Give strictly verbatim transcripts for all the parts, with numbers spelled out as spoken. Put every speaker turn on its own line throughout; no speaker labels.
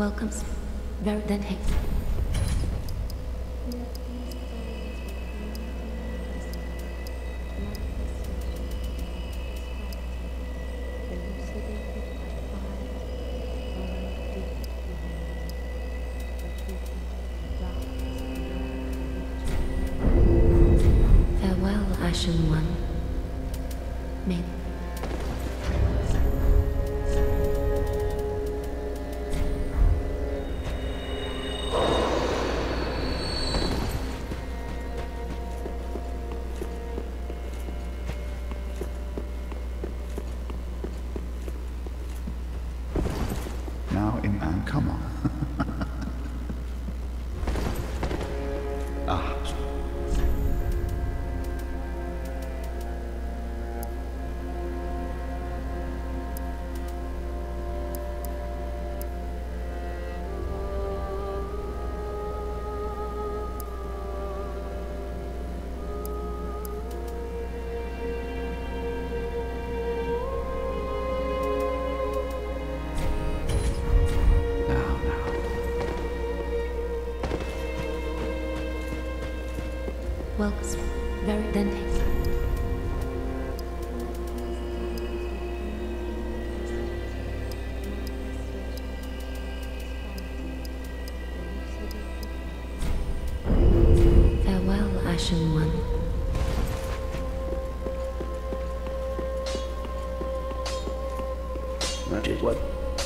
Welcomes. Very then hey. Farewell, Ashen One. May
Now in man, come on. Ah.
Welcomes. Very then hey. Farewell, Ashen One.
That is what?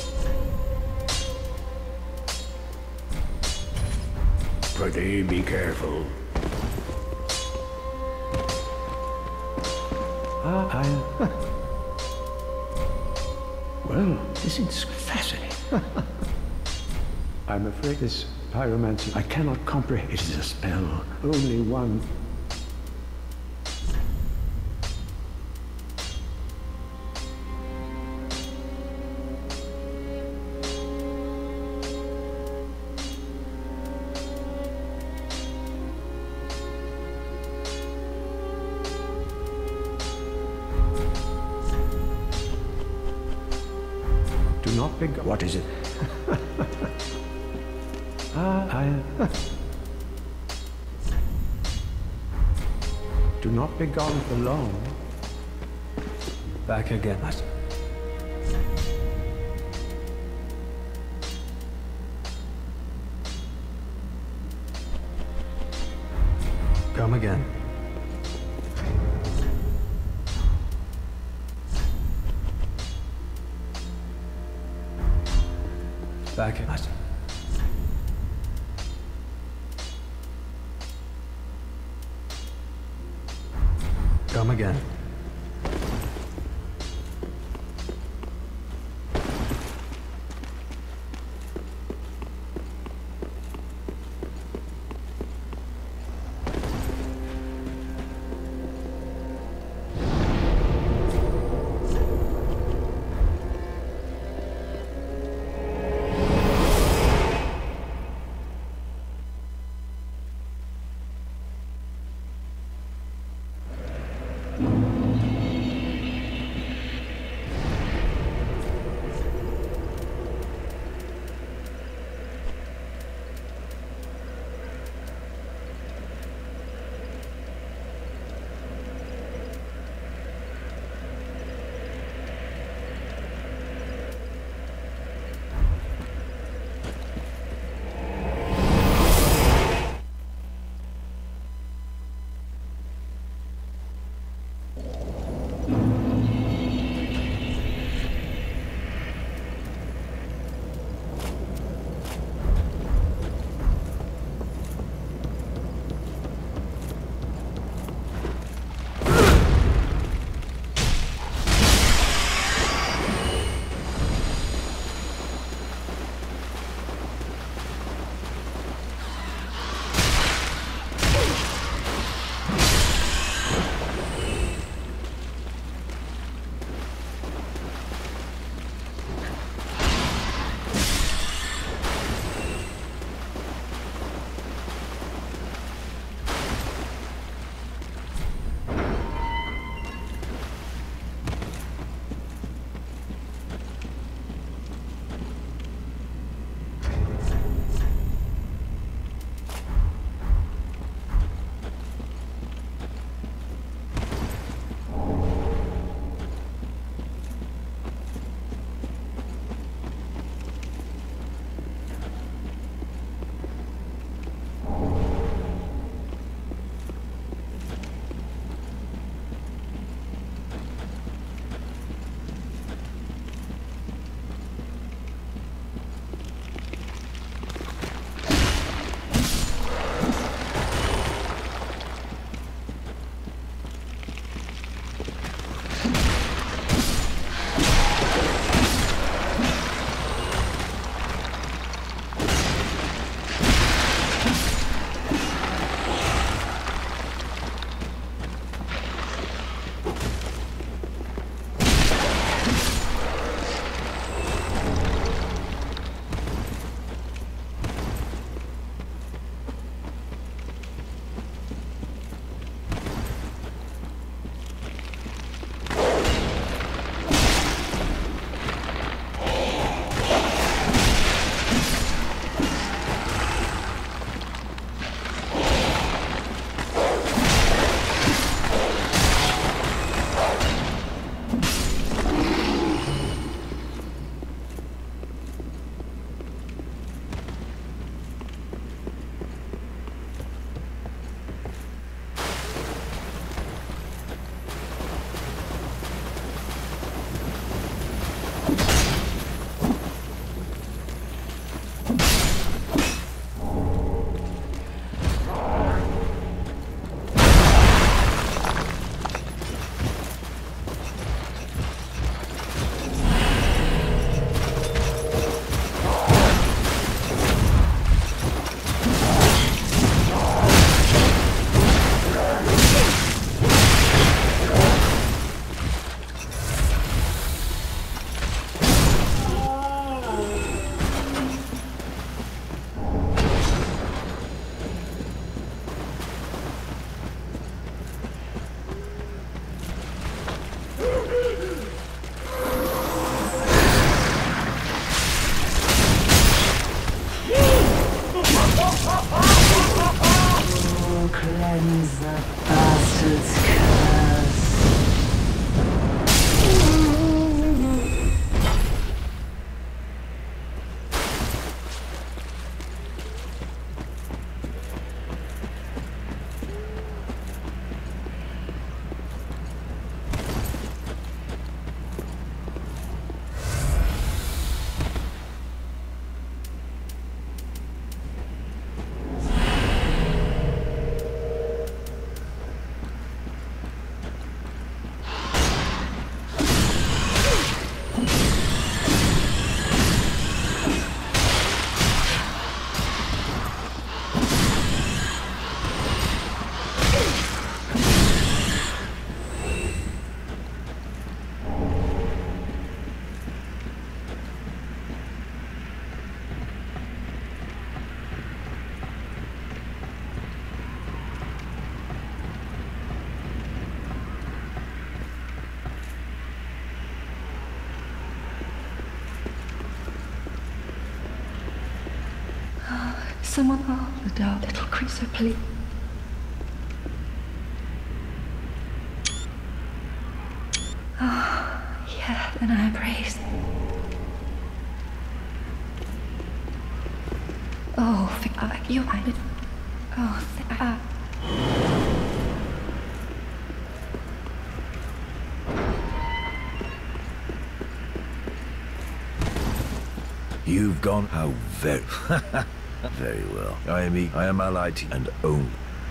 Pretty be careful. Ah, I... Well, this is fascinating. I'm afraid this pyromancy, I cannot comprehend. It is a spell. Only one. Do not be... What is it? Ah, I... Do not be gone for long. Back again. Come again. Back in us. Come again.
Someone, oh, the dark little creature, please. Oh, yeah, then I praise. Oh, forgive you, I did. Oh, th- uh.
You've gone. How very, very well. I am. E I am allied to and own.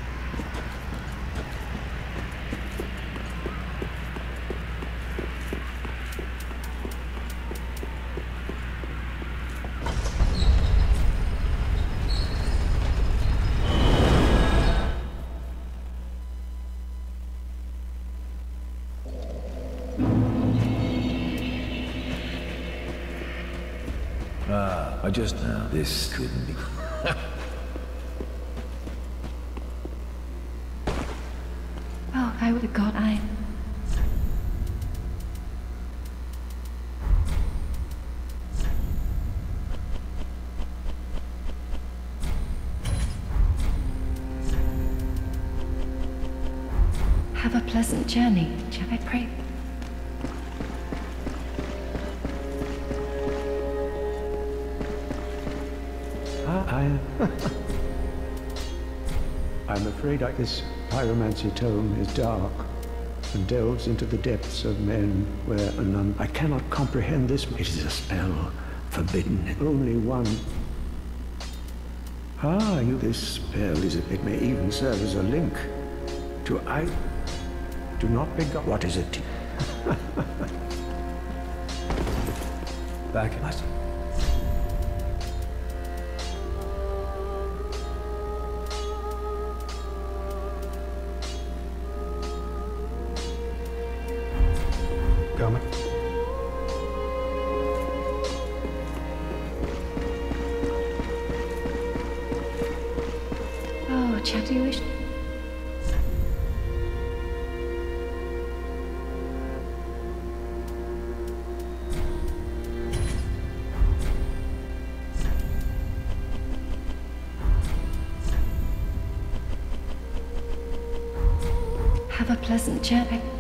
Ah, I just now. This couldn't be.
Oh, I would have gone. I. Have a pleasant journey, shall I pray?
I... I'm afraid I, this pyromancy tome is dark and delves into the depths of men where none... I cannot comprehend this. It is a spell forbidden. Only one. Ah, you, this spell is... It may even serve as a link to... I... Do not be... What is it?
Back at us.
Coming.
Oh, chatty wish. Have a pleasant journey.